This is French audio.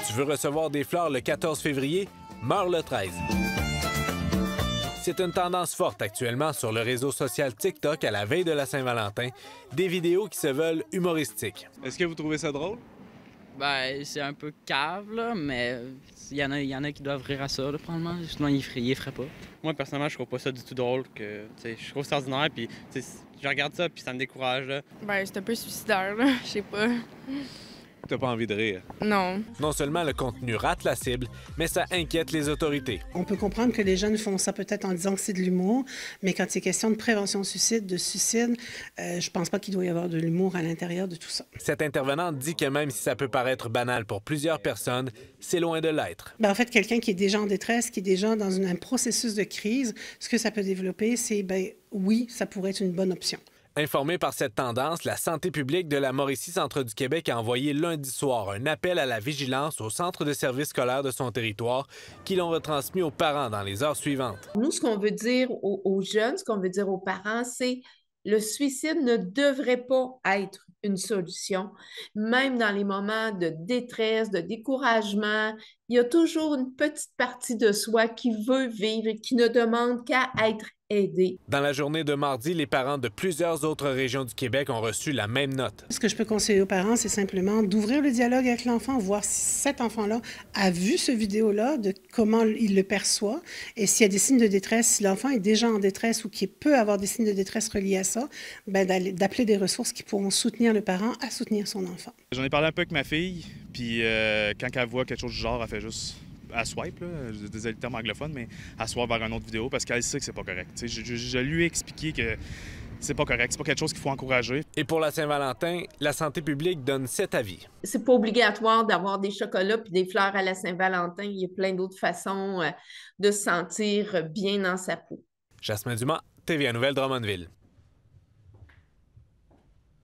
Tu veux recevoir des fleurs le 14 février? Meurs le 13. C'est une tendance forte actuellement sur le réseau social TikTok à la veille de la Saint-Valentin, des vidéos qui se veulent humoristiques. Est-ce que vous trouvez ça drôle? Ben, c'est un peu cave, là, mais il y en a qui doivent rire à ça, là, probablement. Sinon, ils les feraient pas. Moi, personnellement, je trouve pas ça du tout drôle. Je trouve ça ordinaire, puis je regarde ça, puis ça me décourage. Là. Ben, c'est un peu suicidaire, là. Je sais pas. T'as pas envie de rire? Non. Non seulement le contenu rate la cible, mais ça inquiète les autorités. On peut comprendre que les jeunes font ça peut-être en disant que c'est de l'humour, mais quand c'est question de prévention suicide, de suicide, je pense pas qu'il doit y avoir de l'humour à l'intérieur de tout ça. Cette intervenante dit que même si ça peut paraître banal pour plusieurs personnes, c'est loin de l'être. En fait, quelqu'un qui est déjà en détresse, qui est déjà dans un processus de crise, ce que ça peut développer, c'est, oui, ça pourrait être une bonne option. Informée par cette tendance, la santé publique de la Mauricie-Centre du Québec a envoyé lundi soir un appel à la vigilance au centre de services scolaires de son territoire qui l'ont retransmis aux parents dans les heures suivantes. Nous, ce qu'on veut dire aux jeunes, ce qu'on veut dire aux parents, c'est le suicide ne devrait pas être une solution. Même dans les moments de détresse, de découragement, il y a toujours une petite partie de soi qui veut vivre et qui ne demande qu'à être aidé. Dans la journée de mardi, les parents de plusieurs autres régions du Québec ont reçu la même note. Ce que je peux conseiller aux parents, c'est simplement d'ouvrir le dialogue avec l'enfant, voir si cet enfant-là a vu ce vidéo-là, de comment il le perçoit, et s'il y a des signes de détresse, si l'enfant est déjà en détresse ou qu'il peut avoir des signes de détresse reliés à ça, d'appeler des ressources qui pourront soutenir le parent à soutenir son enfant. J'en ai parlé un peu avec ma fille, puis quand elle voit quelque chose du genre, elle fait juste... à swipe, là, désolé le terme anglophone, mais à swipe vers une autre vidéo parce qu'elle sait que c'est pas correct. Je lui ai expliqué que c'est pas correct, c'est pas quelque chose qu'il faut encourager. Et pour la Saint-Valentin, la santé publique donne cet avis. C'est pas obligatoire d'avoir des chocolats puis des fleurs à la Saint-Valentin. Il y a plein d'autres façons de se sentir bien dans sa peau. Jasmin Dumas, TVA Nouvelle Drummondville.